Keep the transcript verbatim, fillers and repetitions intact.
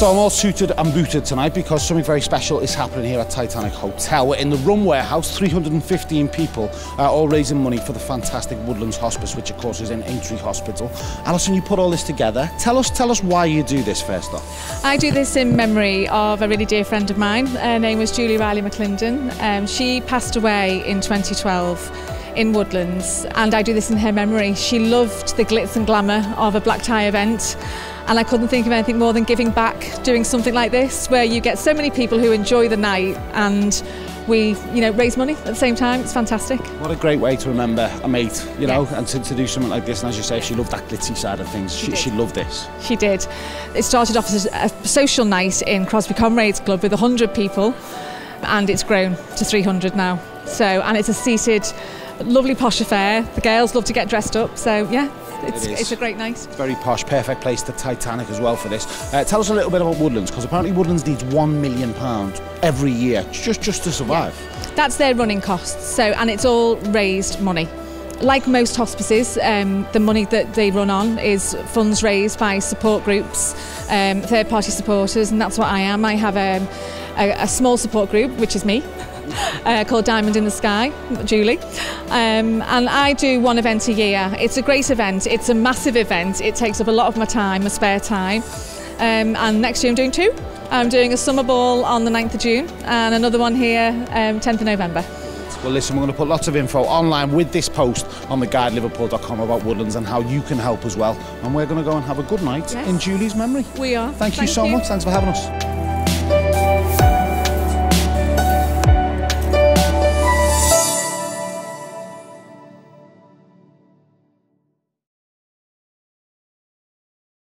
So I'm all suited and booted tonight because something very special is happening here at Titanic Hotel. We're in the Rum Warehouse, three hundred and fifteen people, uh, all raising money for the fantastic Woodlands Hospice, which of course is in Aintree Hospital. Alison, you put all this together. Tell us, tell us why you do this first off. I do this in memory of a really dear friend of mine. Her name was Julie Riley McClendon. Um, she passed away in twenty twelve. In Woodlands, and I do this in her memory. She loved the glitz and glamour of a black tie event, and I couldn't think of anything more than giving back, doing something like this where you get so many people who enjoy the night and we, you know, raise money at the same time. It's fantastic. What a great way to remember a mate, you know, yeah. and to, to do something like this. And as you say, she loved that glitzy side of things. She, she, she loved this. She did. It started off as a social night in Crosby Comrades Club with one hundred people, and it's grown to three hundred now. So, and it's a seated, lovely posh affair. The girls love to get dressed up, so yeah, it's, it it's a great night. It's very posh, perfect place, the Titanic as well for this. Uh, tell us a little bit about Woodlands, because apparently Woodlands needs one million pounds every year just, just to survive. Yeah. That's their running costs, so, and it's all raised money. Like most hospices, um, the money that they run on is funds raised by support groups, um, third-party supporters, and that's what I am. I have um, a, a small support group, which is me. Uh, called Diamond in the Sky, Julie, um, and I do one event a year. It's a great event, it's a massive event, it takes up a lot of my time, my spare time, um, and next year I'm doing two. I'm doing a summer ball on the ninth of June and another one here um, tenth of November. Well listen, we're going to put lots of info online with this post on the guide liverpool dot com about Woodlands and how you can help as well, and we're going to go and have a good night yes. in Julie's memory. We are. Thank, Thank you so you. much, thanks for having us.